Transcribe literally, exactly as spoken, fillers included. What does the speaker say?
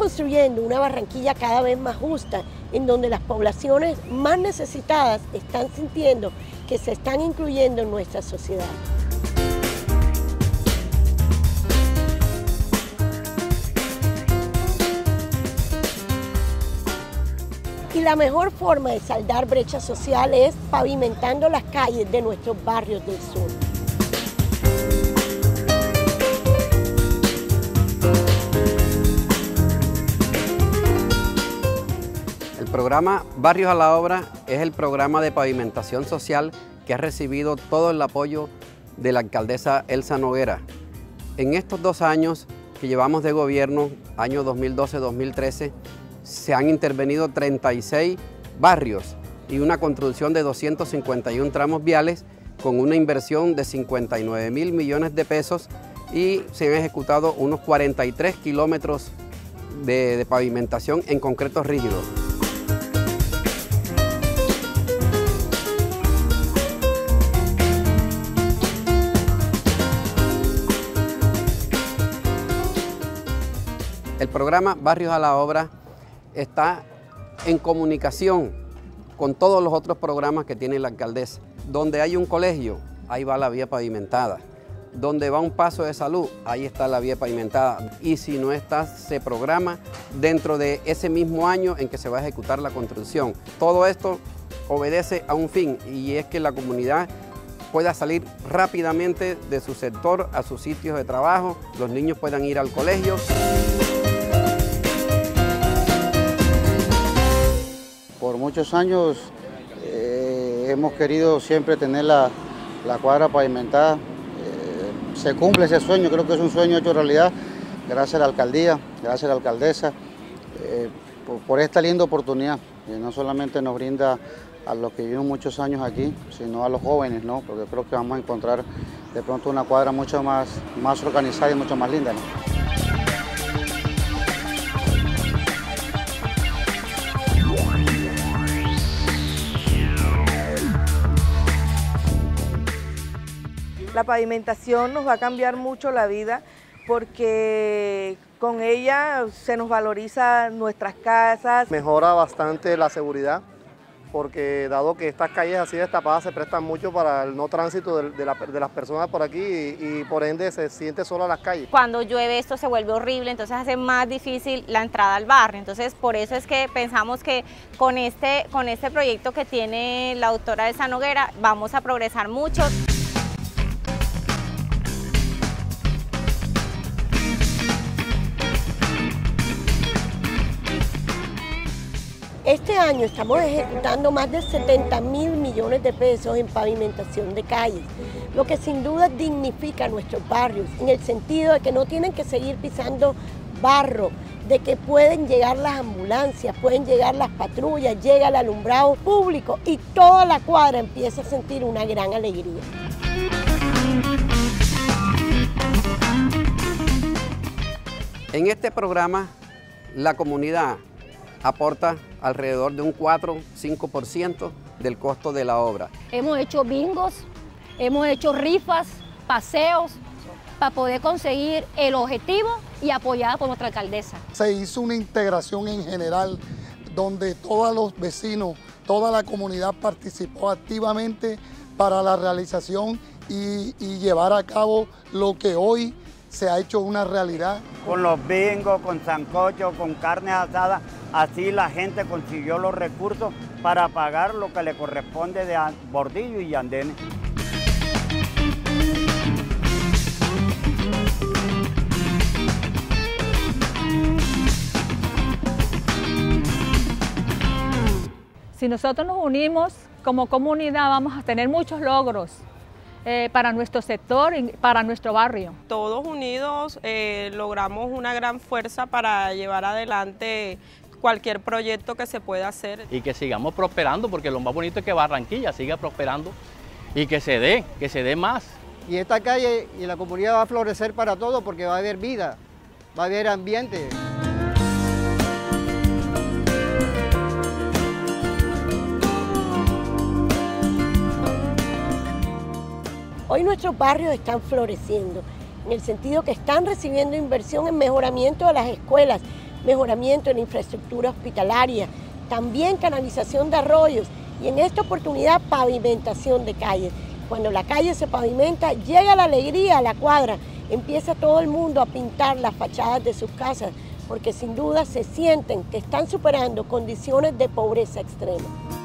construyendo una Barranquilla cada vez más justa, en donde las poblaciones más necesitadas están sintiendo que se están incluyendo en nuestra sociedad. Y la mejor forma de saldar brecha social es pavimentando las calles de nuestros barrios del sur. El programa Barrios a la Obra es el programa de pavimentación social que ha recibido todo el apoyo de la alcaldesa Elsa Noguera. En estos dos años que llevamos de gobierno, año dos mil doce dos mil trece, se han intervenido treinta y seis barrios y una construcción de doscientos cincuenta y uno tramos viales con una inversión de cincuenta y nueve mil millones de pesos y se han ejecutado unos cuarenta y tres kilómetros de, de pavimentación en concreto rígido. El programa Barrios a la Obra está en comunicación con todos los otros programas que tiene la alcaldesa. Donde hay un colegio, ahí va la vía pavimentada. Donde va un paso de salud, ahí está la vía pavimentada. Y si no está, se programa dentro de ese mismo año en que se va a ejecutar la construcción. Todo esto obedece a un fin y es que la comunidad pueda salir rápidamente de su sector a sus sitios de trabajo, los niños puedan ir al colegio. Por muchos años eh, hemos querido siempre tener la, la cuadra pavimentada. Eh, se cumple ese sueño, creo que es un sueño hecho realidad, gracias a la alcaldía, gracias a la alcaldesa, eh, por, por esta linda oportunidad, que no solamente nos brinda a los que vivimos muchos años aquí, sino a los jóvenes, ¿no? Porque creo que vamos a encontrar de pronto una cuadra mucho más, más organizada y mucho más linda, ¿no? La pavimentación nos va a cambiar mucho la vida porque con ella se nos valoriza nuestras casas. Mejora bastante la seguridad porque dado que estas calles así destapadas se prestan mucho para el no tránsito de, de, la, de las personas por aquí y, y por ende se siente sola las calles. Cuando llueve esto se vuelve horrible, entonces hace más difícil la entrada al barrio. Entonces por eso es que pensamos que con este, con este proyecto que tiene la doctora Elsa Noguera vamos a progresar mucho. Este año estamos ejecutando más de setenta mil millones de pesos en pavimentación de calles, lo que sin duda dignifica nuestros barrios, en el sentido de que no tienen que seguir pisando barro, de que pueden llegar las ambulancias, pueden llegar las patrullas, llega el alumbrado público y toda la cuadra empieza a sentir una gran alegría. En este programa, la comunidad aporta alrededor de un cuatro a cinco por ciento del costo de la obra. Hemos hecho bingos, hemos hecho rifas, paseos, para poder conseguir el objetivo y apoyada por nuestra alcaldesa. Se hizo una integración en general donde todos los vecinos, toda la comunidad participó activamente para la realización y, y llevar a cabo lo que hoy se ha hecho una realidad. Con los bingos, con sancocho, con carne asada, así la gente consiguió los recursos para pagar lo que le corresponde de bordillo y andenes. Si nosotros nos unimos como comunidad vamos a tener muchos logros eh, para nuestro sector y para nuestro barrio. Todos unidos eh, logramos una gran fuerza para llevar adelante cualquier proyecto que se pueda hacer. Y que sigamos prosperando, porque lo más bonito es que Barranquilla siga prosperando y que se dé, que se dé más. Y esta calle y la comunidad va a florecer para todo porque va a haber vida, va a haber ambiente. Hoy nuestros barrios están floreciendo, en el sentido que están recibiendo inversión en mejoramiento de las escuelas, mejoramiento en la infraestructura hospitalaria, también canalización de arroyos y en esta oportunidad pavimentación de calles. Cuando la calle se pavimenta, llega la alegría a la cuadra, empieza todo el mundo a pintar las fachadas de sus casas, porque sin duda se sienten que están superando condiciones de pobreza extrema.